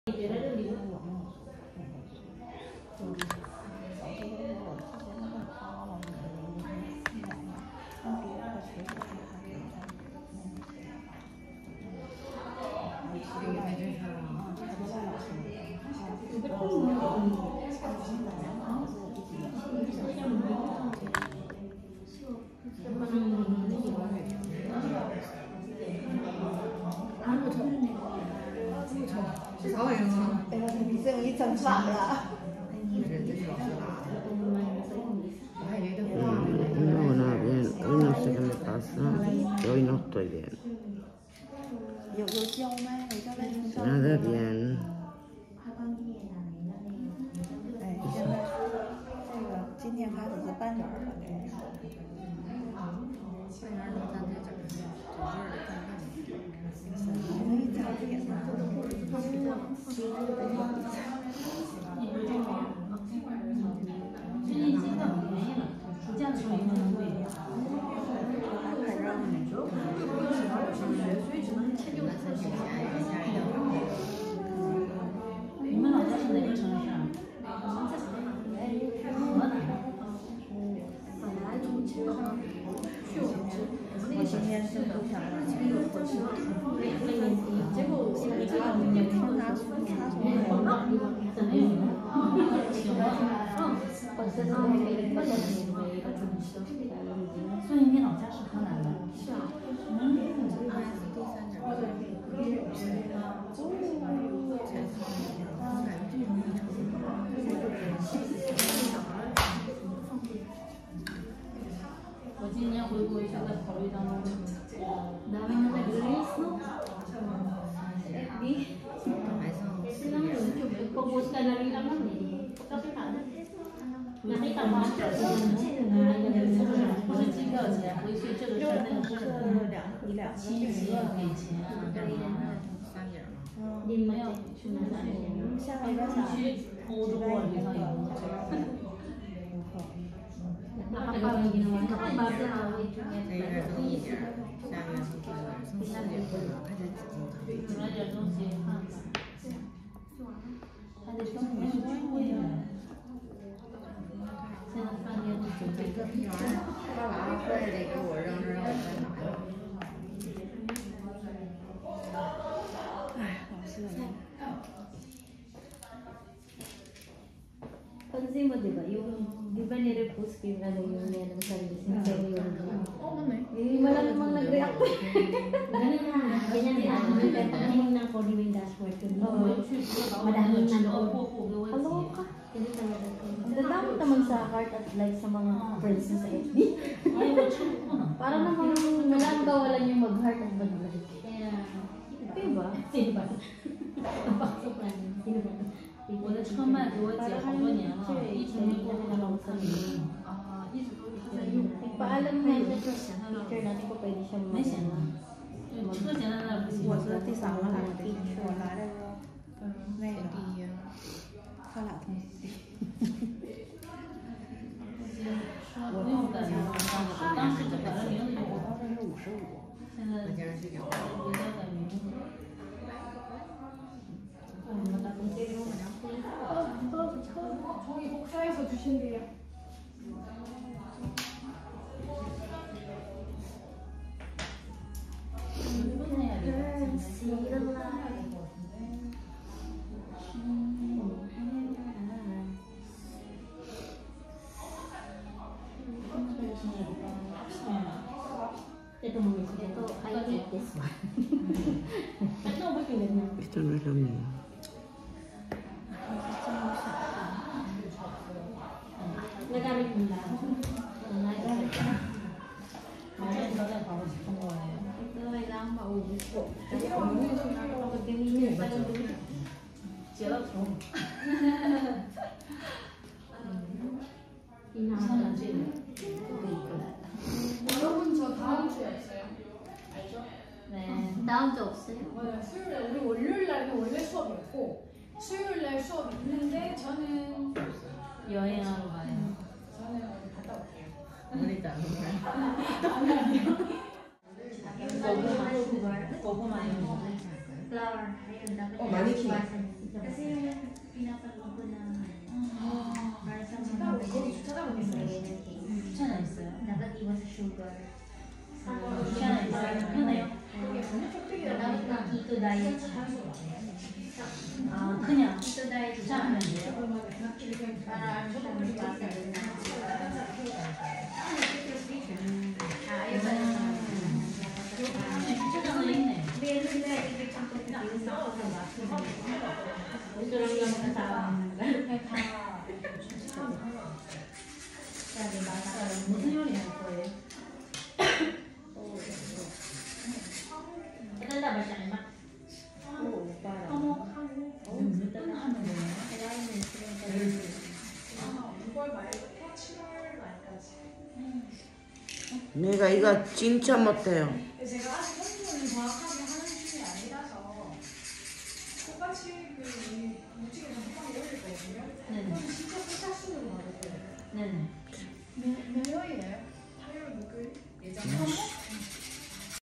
你整傻了。 No, nada bien. Hoy no sé qué me pasa. Hoy no estoy bien. Nada bien. 哎，现在这个今天开始是半圆了， 你们老家是哪个城市啊？ 我今天是不想了，结果我这个他说所以你老家是河南的？是啊。我今年回国就在考虑当中。不是机票钱，回去这个事儿那个事儿，亲戚给钱啊，干嘛？你没有去哪里？去欧洲啊，旅趟游。那这个问题呢？看一下。 这应该更一点，下月份更4点或者开始几买点东西看看。还得生活是贵的。现在饭店都准备个屁玩意儿， 爸爸回来得给我扔着，让我再拿呀。 哎，老是。 Pansin mo, di ba? Di ba nirepost ko yung yung meron sa sincerely yun? Oo, may. Hindi mo lang namang nag-react. Ganun na. Ganyan din ako. Ganyan na ako yung dashboard ko. Madaming nanood. Hello ka. Ganun talaga ko. Ang dadamot naman sa heart at like sa mga friends sa FB. Para namang wala ang kawalan yung mag-heart at mag-like. Diba? Diba? Ang pasok lang. Sino ba? 我的车卖给我姐好多年了，一直没过户到3年啊，一直都是在用。 Nagpaalam nga siya sa teacher natin ko pwede siyang 没钱了，对，车钱在那不行。 我是第3个来的，我来的时候，那个他俩同时。 我不用改名字，当时就改了名字就。 我当时是55。 现在人家改名字。 저기 복사해서 주신대요. Ito I hate this one. Ano ba pinag-na? Ito na lang yun. Nagamit mo lang. Ito ay lang maubos po. Kasi kapag ganyan pa lang doon. 여러분 저 다음 주에 없어요. 알죠? 네. 다음 주 없어요? 네, 수요일에 우리 월요일 날은 원래 수업이 없고 수요일 날 수업이 있는데 저는 여행하러 가요. 저는 갔다 올게요. 우리 다 고구마 이런 거. Flower. Ayun, dapat. Oh, maniki. 아, 그냥 자르면 돼요? 주차장은 있네. 무슨 요리 할 거예요? 일단 맛있지 않아? 내가 이거 진짜 못해요. 제가 아직 공부는 정확하게 하는 중이 아니라서 똑같이 그 무지개 단톡방에 올릴 거거든요. 네네. 그럼 진짜 세차수는 받을 거예요. 네네. 몇 명이에요?